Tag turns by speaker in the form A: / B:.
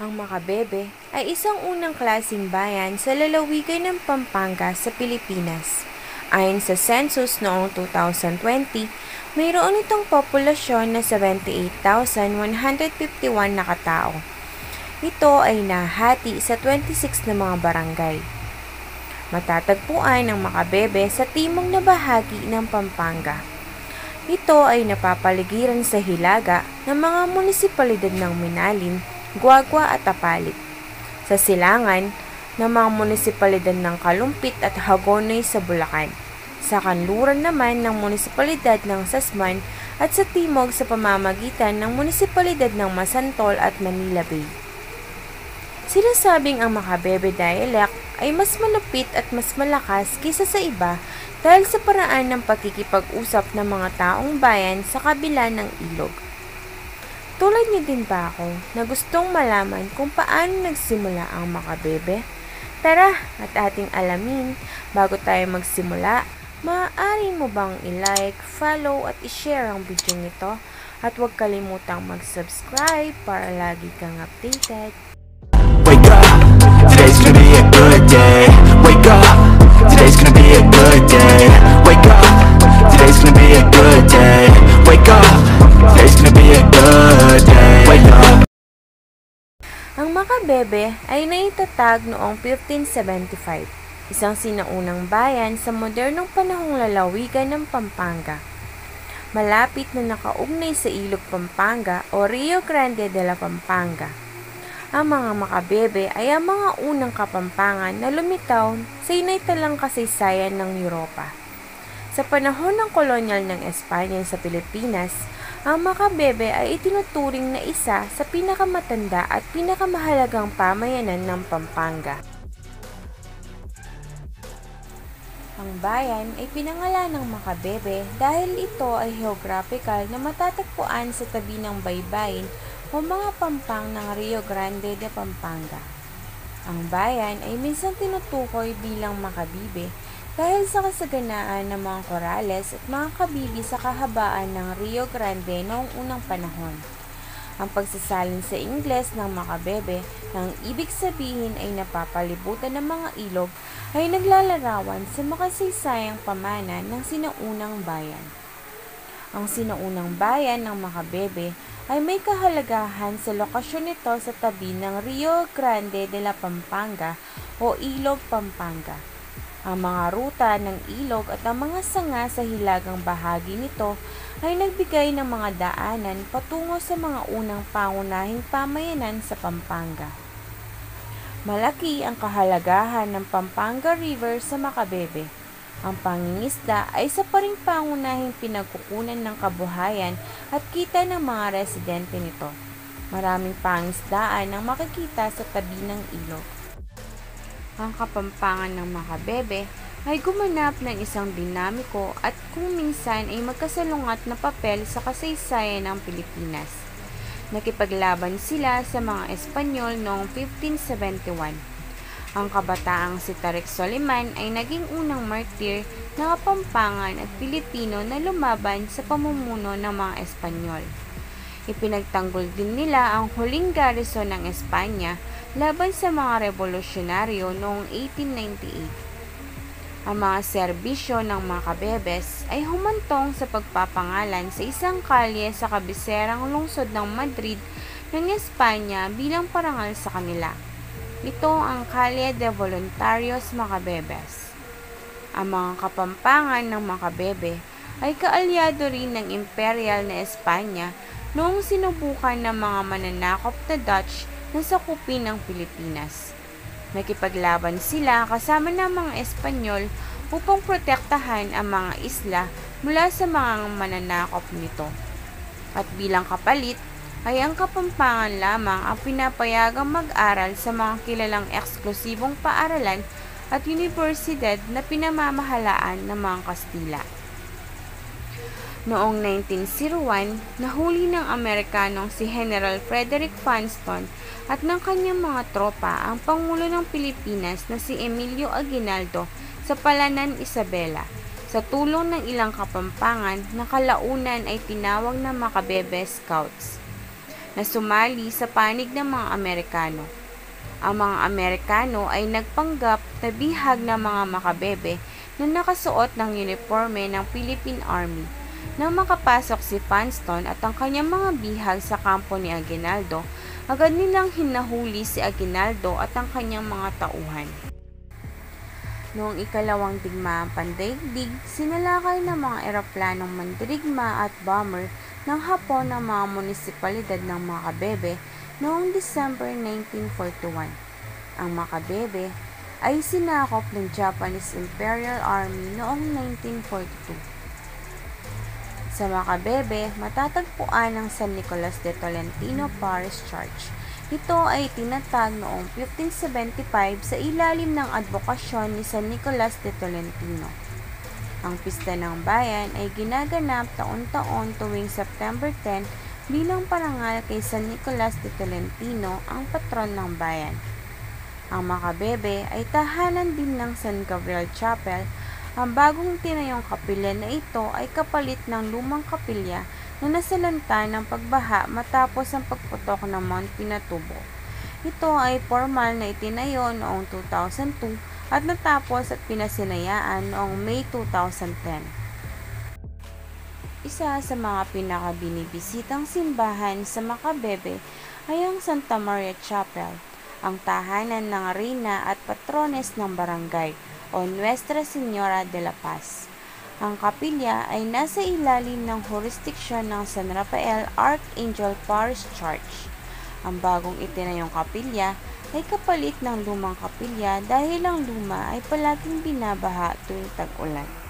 A: Ang Makabebe ay isang unang klaseng bayan sa lalawigan ng Pampanga sa Pilipinas. Ayon sa census noong 2020, mayroon itong populasyon na 78,151 na katao. Ito ay nahati sa 26 na mga barangay. Matatagpuan ang Makabebe sa timog na bahagi ng Pampanga. Ito ay napapaligiran sa hilaga ng mga munisipalidad ng Minalim, Guagua at Apalit. Sa silangan ng mga munisipalidad ng Kalumpit at Hagonoy sa Bulacan. Sa kanluran naman ng munisipalidad ng Sasman at sa timog sa pamamagitan ng munisipalidad ng Masantol at Manila Bay. Sinasabing ang Makabebe dialect ay mas malupit at mas malakas kaysa sa iba dahil sa paraan ng pakikipag-usap ng mga taong bayan sa kabila ng ilog. Tulad niyo din ba ako na gustong malaman kung paano nagsimula ang Makabebe? Tara at ating alamin. Bago tayo magsimula, maaari mo bang i-like, follow at i-share ang video nito? At huwag kalimutang mag-subscribe para lagi kang updated.
B: Wake up, today's gonna be a good day. Wake up, today's gonna be a good day. Wake up, today's gonna be a good day. Wake up, today's gonna be a good day. Wake up.
A: Ang Makabebe ay naitatag noong 1575, isang sinaunang bayan sa modernong panahong lalawigan ng Pampanga. Malapit na nakaugnay sa Ilog Pampanga o Rio Grande de la Pampanga. Ang mga Makabebe ay ang mga unang kapampangan na lumitaw sa inaytalang kasaysayan ng Europa. Sa panahon ng kolonyal ng Espanya sa Pilipinas, ang Makabebe ay itinuturing na isa sa pinakamatanda at pinakamahalagang pamayanan ng Pampanga. Ang bayan ay pinangalan ng Makabebe dahil ito ay geographical na matatagpuan sa tabi ng baybayin o mga pampang ng Rio Grande de Pampanga. Ang bayan ay minsan tinutukoy bilang Makabibe dahil sa kasaganaan ng mga korales at mga kabibi sa kahabaan ng Rio Grande noong unang panahon. Ang pagsasalin sa Ingles ng Makabebe, ng ibig sabihin ay napapalibutan ng mga ilog, ay naglalarawan sa makasaysayang pamana ng sinaunang bayan. Ang sinaunang bayan ng Makabebe ay may kahalagahan sa lokasyon nito sa tabi ng Rio Grande de la Pampanga o Ilog Pampanga. Ang mga ruta ng ilog at ang mga sanga sa hilagang bahagi nito ay nagbigay ng mga daanan patungo sa mga unang pangunahing pamayanan sa Pampanga. Malaki ang kahalagahan ng Pampanga River sa Makabebe. Ang pangingisda ay isa pa ring pangunahing pinagkukunan ng kabuhayan at kita ng mga residente nito. Maraming pangisdaan ang makikita sa tabi ng ilog. Ang Kapampangan ng Makabebe ay gumanap ng isang dinamiko at kung minsan ay magkasalungat na papel sa kasaysayan ng Pilipinas. Nakipaglaban sila sa mga Espanyol noong 1571. Ang kabataang si Tarik Soliman ay naging unang martir ng Kapampangan at Pilipino na lumaban sa pamumuno ng mga Espanyol. Ipinagtanggol din nila ang huling garrison ng Espanya laban sa mga revolusyonaryo noong 1898. Ang mga serbisyo ng Makabebes ay humantong sa pagpapangalan sa isang kalye sa kabiserang lungsod ng Madrid ng Espanya bilang parangal sa kanila. Ito ang Calle de Voluntarios Makabebes. Ang mga kapampangan ng Makabebe ay kaalyado rin ng Imperial na Espanya noong sinubukan ng mga mananakop na Dutch na sakupin ng Pilipinas. Nakipaglaban sila kasama ng mga Espanyol upang protektahan ang mga isla mula sa mga mananakop nito. At bilang kapalit, ay ang Kapampangan lamang ang pinapayagang mag-aral sa mga kilalang eksklusibong paaralan at universidad na pinamamahalaan ng mga Kastila. Noong 1901, nahuli ng Amerikanong si General Frederick Funston at ng kanyang mga tropa ang Pangulo ng Pilipinas na si Emilio Aguinaldo sa Palanan, Isabela. Sa tulong ng ilang Kapampangan na kalaunan ay tinawag na Makabebe Scouts. na sumali sa panig ng mga Amerikano. Ang mga Amerikano ay nagpanggap na bihag ng mga makabebe na nakasuot ng uniforme ng Philippine Army. Nang makapasok si Funston at ang kanyang mga bihag sa kampo ni Aguinaldo, agad nilang hinahuli si Aguinaldo at ang kanyang mga tauhan. Noong ikalawang digmaang pandaigdig, sinalakay ng mga eroplanong mandirigma at bomber ng Hapon ang mga munisipalidad ng Macabebe noong December 1941. Ang Macabebe ay sinakop ng Japanese Imperial Army noong 1942. Sa Macabebe, matatagpuan ang San Nicolas de Tolentino Parish Church. Ito ay tinatag noong 1575 sa ilalim ng advokasyon ni San Nicolas de Tolentino. Ang Pista ng Bayan ay ginaganap taon-taon tuwing September 10 bilang parangal kay San Nicolas de Tolentino, ang patron ng bayan. Ang Macabebe ay tahanan din ng San Gabriel Chapel. Ang bagong tinayong kapilya na ito ay kapalit ng lumang kapilya na nasalanta ng pagbaha matapos ang pagputok ng Mount Pinatubo. Ito ay formal na itinayo noong 2002 at natapos at pinasinayaan noong May 2010. Isa sa mga pinakabinibisitang simbahan sa Macabebe ay ang Santa Maria Chapel, ang tahanan ng reyna at patrones ng barangay o Nuestra Señora de la Paz. Ang kapilya ay nasa ilalim ng jurisdiksyon ng San Rafael Archangel Parish Church. Ang bagong itinayong kapilya ay kapalit ng lumang kapilya dahil ang luma ay palaging binabaha tuwing tag-ulan.